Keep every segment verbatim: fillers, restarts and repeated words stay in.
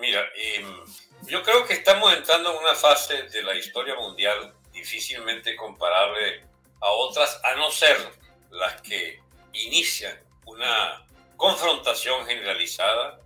Mira, eh, yo creo que estamos entrando en una fase de la historia mundial difícilmente comparable a otras, a no ser las que inician una confrontación generalizada.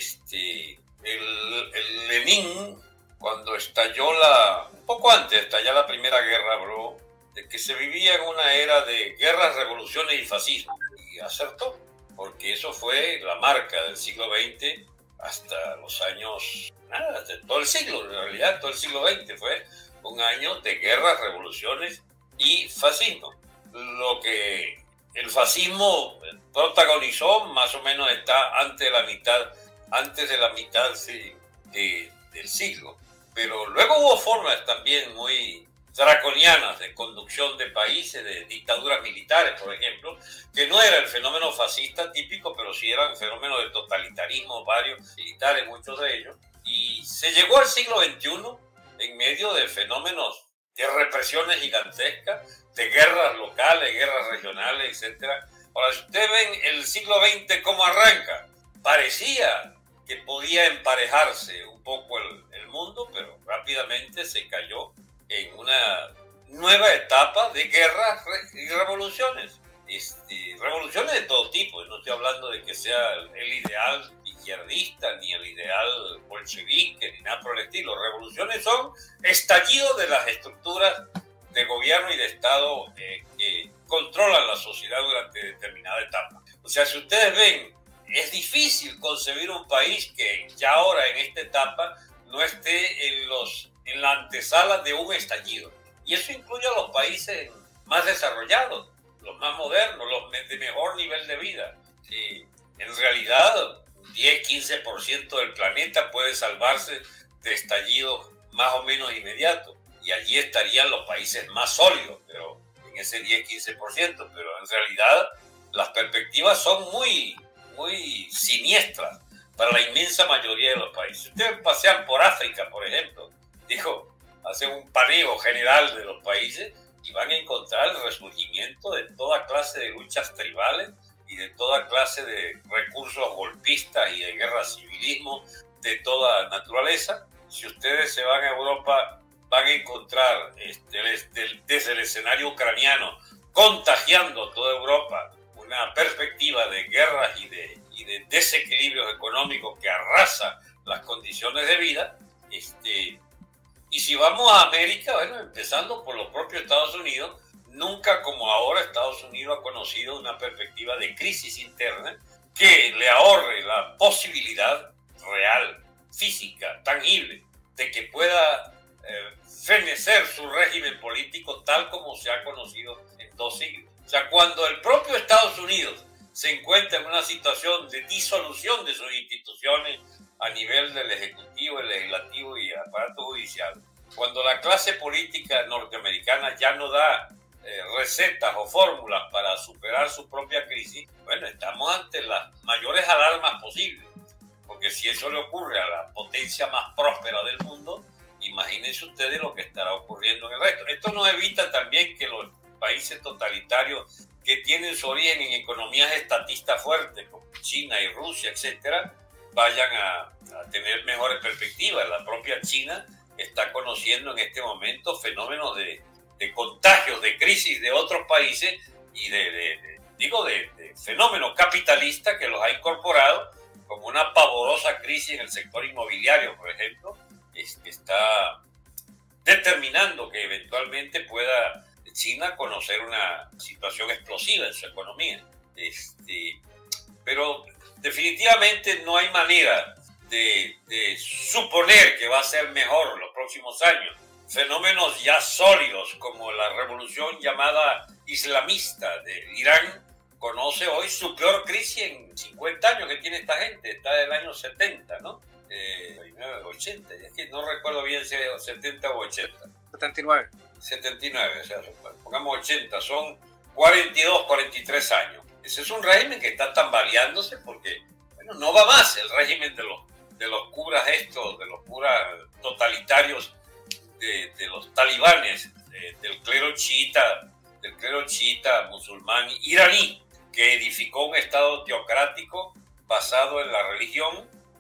Este, el, el Lenin, cuando estalló la, un poco antes de estallar la Primera Guerra, habló de que se vivía en una era de guerras, revoluciones y fascismo. Y acertó, porque eso fue la marca del siglo veinte hasta los años, nada, todo el siglo, en realidad todo el siglo veinte fue un año de guerras, revoluciones y fascismo. Lo que el fascismo protagonizó más o menos está antes de la mitad, antes de la mitad sí, de, del siglo. Pero luego hubo formas también muy draconianas de conducción de países, de dictaduras militares, por ejemplo, que no era el fenómeno fascista típico, pero sí eran fenómenos de totalitarismo, varios militares, muchos de ellos. Y se llegó al siglo veintiuno en medio de fenómenos de represiones gigantescas, de guerras locales, guerras regionales, etcétera. Ahora, si ustedes ven el siglo veinte cómo arranca, parecía que podía emparejarse un poco el, el mundo, pero rápidamente se cayó en una nueva etapa de guerras y revoluciones. Este, revoluciones de todo tipo, no estoy hablando de que sea el ideal izquierdista, ni el ideal bolchevique, ni nada por el estilo. Revoluciones son estallidos de las estructuras de gobierno y de Estado eh, que controlan la sociedad durante determinada etapa. O sea, si ustedes ven, es difícil concebir un país que ya ahora en esta etapa no esté en, los, en la antesala de un estallido. Y eso incluye a los países más desarrollados, los más modernos, los de mejor nivel de vida. Y en realidad, diez a quince por ciento del planeta puede salvarse de estallidos más o menos inmediatos. Y allí estarían los países más sólidos, pero en ese diez a quince por ciento. Pero en realidad las perspectivas son muy, muy siniestras para la inmensa mayoría de los países. Ustedes pasean por África, por ejemplo, dijo, hacen un paneo general de los países y van a encontrar el resurgimiento de toda clase de luchas tribales y de toda clase de recursos golpistas y de guerra civilismo de toda naturaleza. Si ustedes se van a Europa, van a encontrar este, desde, desde el escenario ucraniano, contagiando a toda Europa, una perspectiva de guerras y de, y de desequilibrios económicos que arrasa las condiciones de vida. Este, y si vamos a América, bueno, empezando por los propios Estados Unidos, nunca como ahora Estados Unidos ha conocido una perspectiva de crisis interna que le ahorre la posibilidad real, física, tangible, de que pueda eh, fenecer su régimen político tal como se ha conocido en dos siglos. O sea, cuando el propio Estados Unidos se encuentra en una situación de disolución de sus instituciones a nivel del Ejecutivo, el Legislativo y el aparato judicial, cuando la clase política norteamericana ya no da eh, recetas o fórmulas para superar su propia crisis, bueno, estamos ante las mayores alarmas posibles, porque si eso le ocurre a la potencia más próspera del mundo, imagínense ustedes lo que estará ocurriendo en el resto. Esto nos evita también que los países totalitarios que tienen su origen en economías estatistas fuertes, como China y Rusia, etcétera, vayan a, a tener mejores perspectivas. La propia China está conociendo en este momento fenómenos de, de contagios, de crisis de otros países y de, de, de digo, de, de fenómenos capitalistas que los ha incorporado, como una pavorosa crisis en el sector inmobiliario, por ejemplo, es que está determinando que eventualmente pueda China conocer una situación explosiva en su economía. Este, pero definitivamente no hay manera de, de suponer que va a ser mejor los próximos años. Fenómenos ya sólidos como la revolución llamada islamista de Irán conoce hoy su peor crisis en cincuenta años que tiene esta gente, está del año setenta, ¿no? Eh, ochenta, es que no recuerdo bien si es setenta o ochenta. setenta y nueve. setenta y nueve, o sea, pongamos ochenta, son cuarenta y dos, cuarenta y tres años. Ese es un régimen que está tambaleándose porque, bueno, no va más el régimen de los, de los curas estos, de los curas totalitarios, de, de los talibanes, de, del clero chiita, del clero chiita musulmán iraní, que edificó un estado teocrático basado en la religión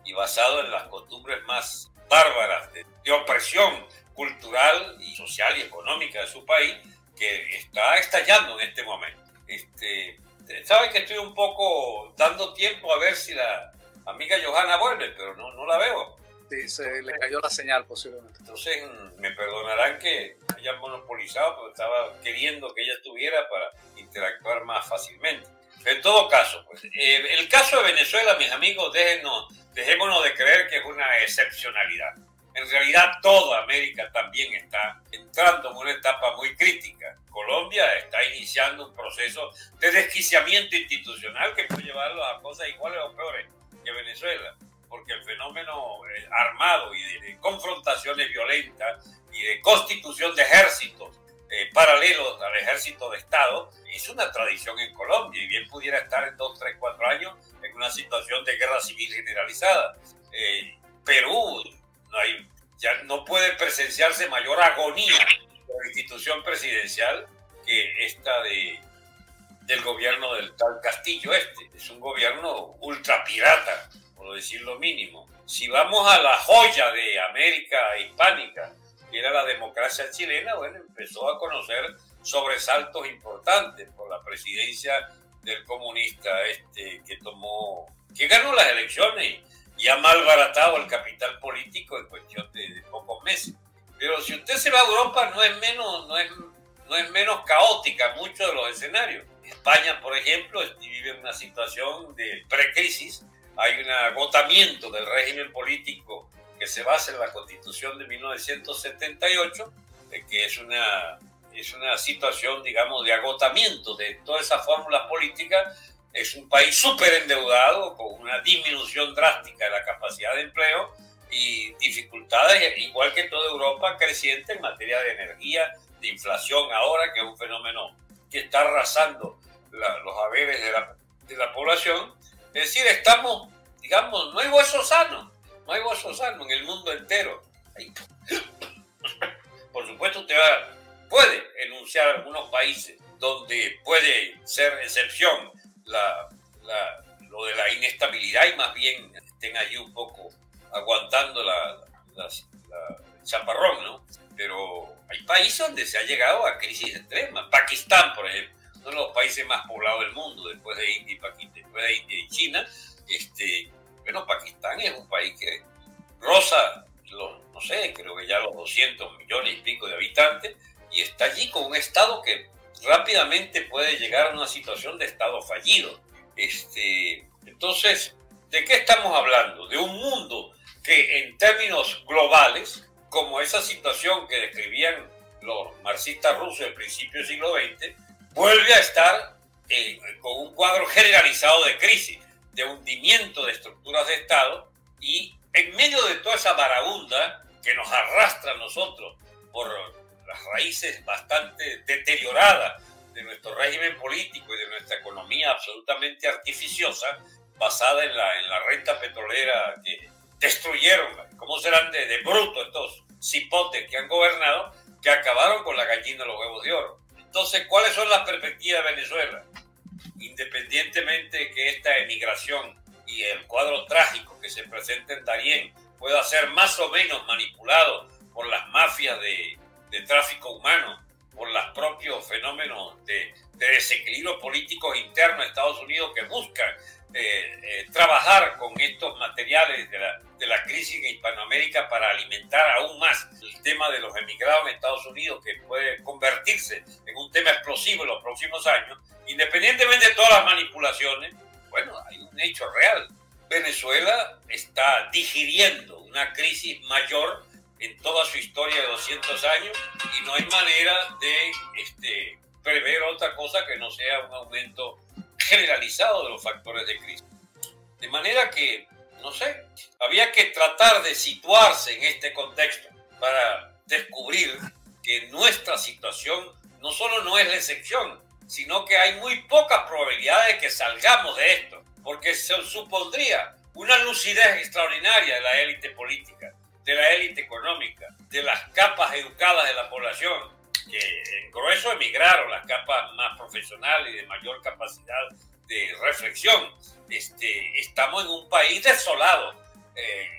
y basado en las costumbres más bárbaras de, de opresión cultural y social y económica de su país, que está estallando en este momento. Este, Saben que estoy un poco dando tiempo a ver si la amiga Johanna vuelve, pero no, no la veo. Sí, se le cayó la señal posiblemente. Entonces me perdonarán que haya monopolizado, pero estaba queriendo que ella estuviera para interactuar más fácilmente. En todo caso, pues, eh, el caso de Venezuela, mis amigos, déjenos, dejémonos de creer que es una excepcionalidad. En realidad toda América también está entrando en una etapa muy crítica. Colombia está iniciando un proceso de desquiciamiento institucional que puede llevarlo a cosas iguales o peores que Venezuela, porque el fenómeno armado y de, de confrontaciones violentas y de constitución de ejércitos eh, paralelos al ejército de Estado es una tradición en Colombia, y bien pudiera estar en dos, tres, cuatro años en una situación de guerra civil generalizada. Eh, Perú no hay, ya no puede presenciarse mayor agonía de la institución presidencial que esta de, del gobierno del tal Castillo. Este es un gobierno ultra pirata, por decir lo mínimo. Si vamos a la joya de América hispánica, que era la democracia chilena, bueno, empezó a conocer sobresaltos importantes por la presidencia del comunista este que tomó, que ganó las elecciones y ha malbaratado el capital político en cuestión de, de pocos meses. Pero si usted se va a Europa, no es menos, no es, no es menos caótica muchos de los escenarios. España, por ejemplo, vive en una situación de precrisis. Hay un agotamiento del régimen político que se basa en la Constitución de mil novecientos setenta y ocho, que es una, es una situación, digamos, de agotamiento de todas esas fórmulas políticas. Es un país súper endeudado, con una disminución drástica de la capacidad de empleo y dificultades, igual que toda Europa, creciente en materia de energía, de inflación ahora, que es un fenómeno que está arrasando la, los haberes de la, de la población. Es decir, estamos, digamos, no hay hueso sano, no hay hueso sano en el mundo entero. Por supuesto, usted va, puede enunciar algunos países donde puede ser excepción la, la, lo de la inestabilidad y más bien estén allí un poco aguantando la, la, la, el chaparrón, ¿no? Pero hay países donde se ha llegado a crisis extremas. Pakistán, por ejemplo, uno de los países más poblados del mundo, después de India y, Pakistán, después de India y China. Este, bueno, Pakistán es un país que roza, los, no sé, creo que ya los doscientos millones y pico de habitantes, y está allí con un Estado que rápidamente puede llegar a una situación de Estado fallido. Este, entonces, ¿de qué estamos hablando? De un mundo que en términos globales, como esa situación que describían los marxistas rusos del principio del siglo veinte, vuelve a estar eh, con un cuadro generalizado de crisis, de hundimiento de estructuras de Estado, y en medio de toda esa marabunda que nos arrastra a nosotros por las raíces bastante deterioradas de nuestro régimen político y de nuestra economía absolutamente artificiosa, basada en la, en la renta petrolera que destruyeron, ¿cómo serán de, de bruto estos cipotes que han gobernado, que acabaron con la gallina de los huevos de oro? Entonces, ¿cuáles son las perspectivas de Venezuela? Independientemente de que esta emigración y el cuadro trágico que se presenta en Darién pueda ser más o menos manipulado por las mafias de, de tráfico humano, por los propios fenómenos de, de desequilibrio políticos internos de Estados Unidos que buscan eh, eh, trabajar con estos materiales de la, de la crisis en Hispanoamérica para alimentar aún más el tema de los emigrados en Estados Unidos, que puede convertirse en un tema explosivo en los próximos años. Independientemente de todas las manipulaciones, bueno, hay un hecho real. Venezuela está digiriendo una crisis mayor en toda su historia de doscientos años, y no hay manera de este, prever otra cosa que no sea un aumento generalizado de los factores de crisis. De manera que, no sé, había que tratar de situarse en este contexto para descubrir que nuestra situación no solo no es la excepción, sino que hay muy pocas probabilidades de que salgamos de esto, porque se supondría una lucidez extraordinaria de la élite política, de la élite económica, de las capas educadas de la población, que en grueso emigraron, las capas más profesionales y de mayor capacidad de reflexión. Este, estamos en un país desolado, eh,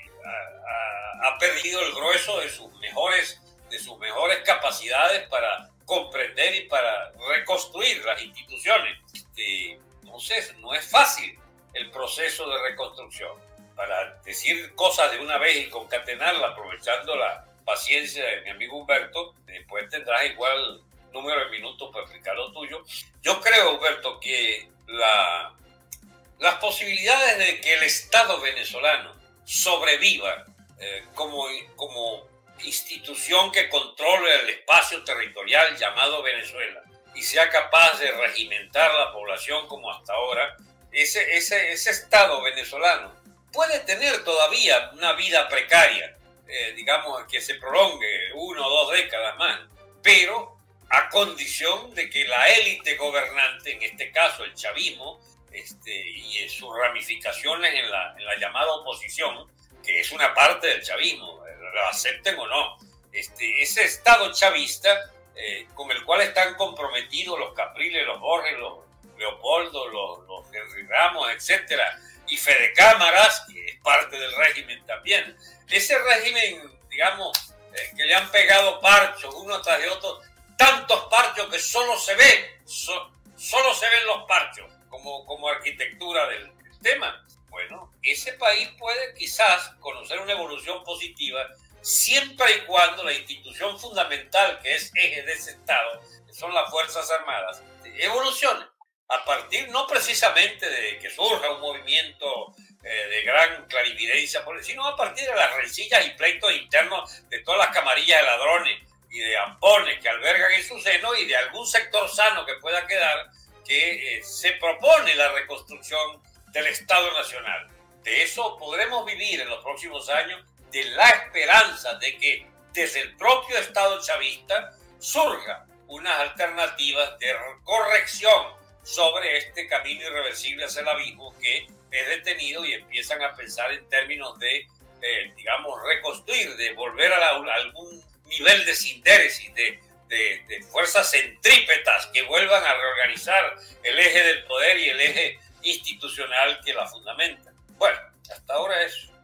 ha, ha perdido el grueso de sus mejores, de sus mejores capacidades para comprender y para reconstruir las instituciones. Este, entonces, no es fácil el proceso de reconstrucción. Para decir cosas de una vez y concatenarla, aprovechando la paciencia de mi amigo Humberto, después tendrás igual número de minutos para explicar lo tuyo. Yo creo, Humberto, que la, las posibilidades de que el Estado venezolano sobreviva eh, como, como institución que controle el espacio territorial llamado Venezuela y sea capaz de regimentar la población como hasta ahora, ese, ese, ese Estado venezolano puede tener todavía una vida precaria, eh, digamos, que se prolongue una o dos décadas más, pero a condición de que la élite gobernante, en este caso el chavismo, este, y sus ramificaciones en la, en la llamada oposición, que es una parte del chavismo, lo acepten o no, este, ese Estado chavista eh, con el cual están comprometidos los Capriles, los Borges, los Leopoldo, los, los Henry Ramos, etcétera, y Fede Cámaras, que es parte del régimen también. Ese régimen, digamos, eh, que le han pegado parchos uno tras de otro, tantos parchos que solo se ve, so, solo se ven los parchos como, como arquitectura del, del tema. Bueno, ese país puede quizás conocer una evolución positiva siempre y cuando la institución fundamental que es eje de ese Estado, que son las Fuerzas Armadas, evolucione. A partir no precisamente de que surja un movimiento eh, de gran clarividencia, sino a partir de las rencillas y pleitos internos de todas las camarillas de ladrones y de ampones que albergan en su seno y de algún sector sano que pueda quedar que eh, se propone la reconstrucción del Estado Nacional. De eso podremos vivir en los próximos años, de la esperanza de que desde el propio Estado chavista surja unas alternativas de corrección sobre este camino irreversible hacia el abismo que es detenido, y empiezan a pensar en términos de, eh, digamos, reconstruir, de volver a, la, a algún nivel de sindéresis, de, de, de fuerzas centrípetas que vuelvan a reorganizar el eje del poder y el eje institucional que la fundamenta. Bueno, hasta ahora eso.